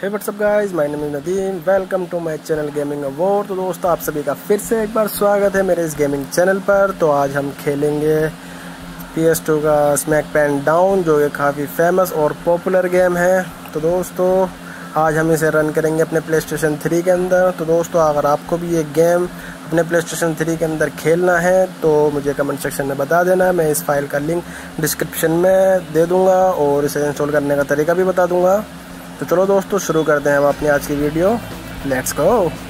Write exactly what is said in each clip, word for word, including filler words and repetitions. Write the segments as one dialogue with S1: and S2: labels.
S1: Hey what's up guys, my name is Nadeem. Welcome to my channel gaming award. तो दोस्तों, आप सभी का फिर से एक बार स्वागत है मेरे इस गेमिंग चैनल पर। तो आज हम खेलेंगे पी एस टू का स्मैकपैन डाउन, जो कि काफ़ी फेमस और पॉपुलर गेम है। तो दोस्तों, आज हम इसे रन करेंगे अपने प्ले स्टेशन थ्री के अंदर। तो दोस्तों, अगर आपको भी ये गेम अपने प्ले स्टेशन थ्री के अंदर खेलना है तो मुझे कमेंट सेक्शन में बता देना। मैं इस फाइल का लिंक डिस्क्रिप्शन में दे दूँगा और इसे इंस्टॉल करने का तरीका भी बता दूँगा। तो चलो दोस्तों, शुरू करते हैं हम अपनी आज की वीडियो। Let's go.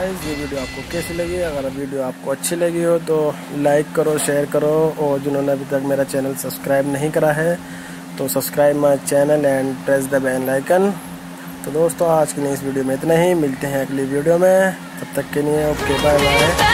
S1: गाइस, ये वीडियो आपको कैसी लगी। अगर वीडियो आपको अच्छी लगी हो तो लाइक करो, शेयर करो, और जिन्होंने अभी तक मेरा चैनल सब्सक्राइब नहीं करा है तो subscribe my channel and press the bell icon. तो दोस्तों आज की नई इस वीडियो में इतना ही, मिलते हैं अगली वीडियो में, तब तक के लिए ओके बाय बाय।